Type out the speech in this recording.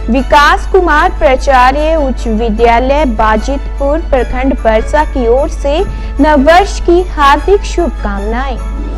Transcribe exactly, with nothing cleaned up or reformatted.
विकास कुमार प्राचार्य उच्च विद्यालय बाजितपुर प्रखंड परसा की ओर से नववर्ष की हार्दिक शुभकामनाएं।